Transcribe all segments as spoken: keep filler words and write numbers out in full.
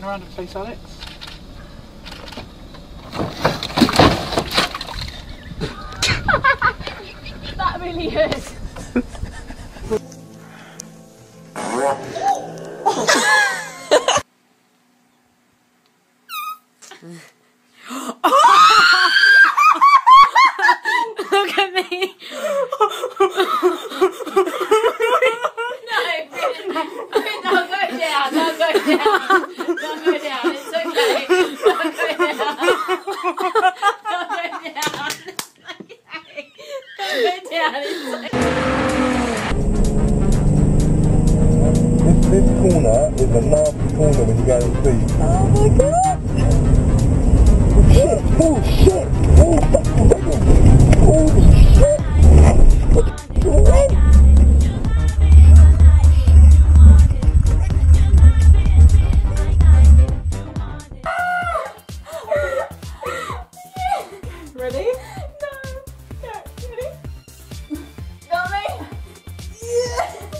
around and face Alex? That really hurts. Look at me. No, don't go down, don't go down. Don't go down, it's okay. Don't go down. Don't go down. It's okay. Don't go down, it's okay. This, this corner is a nasty corner when you go to speed. Oh my god! Shit! Oh shit! Oh fucking brilliant! Holy shit! What? Ready? No. No. Ready? Got me? Yeah.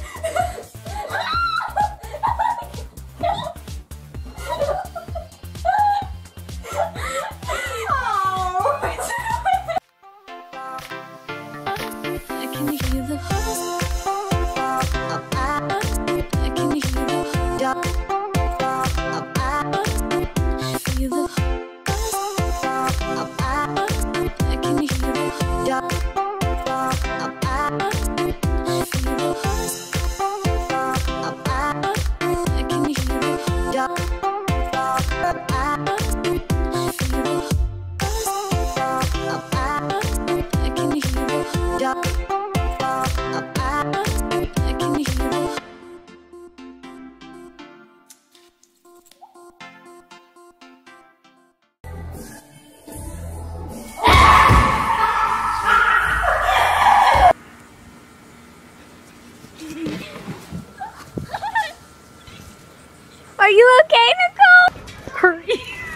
Are you okay, Nicole? Hurry.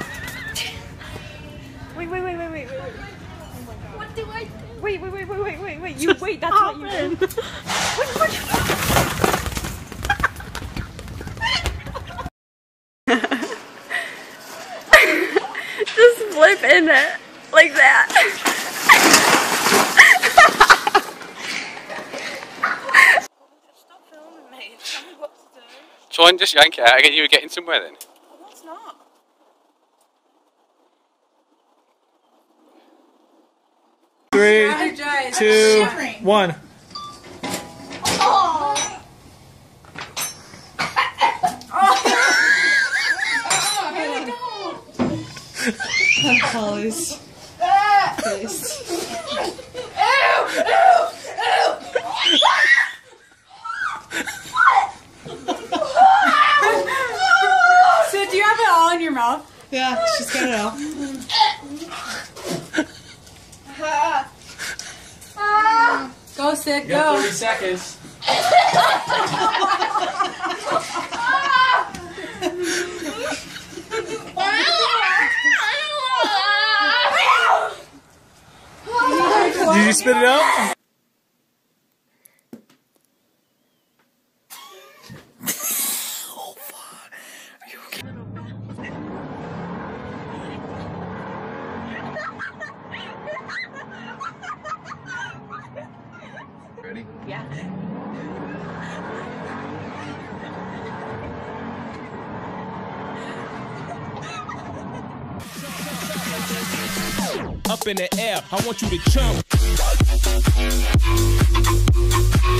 Wait, wait, wait, wait, wait, wait, wait. What do I do? Wait, wait, wait, wait, wait, wait, wait. You wait, that's what you do. Wait, wait. Just flip in it like that. Stop filming me. Tell me what to do. Try and just yank it out again. You were getting somewhere then. No, it's not. Three, two, one. Oh. Holly's face. So do you have it all in your mouth? Yeah, she's got it all. Go sit, You got go. thirty seconds. Did you spit it out? Ready? Yeah. Up in the air, I want you to jump.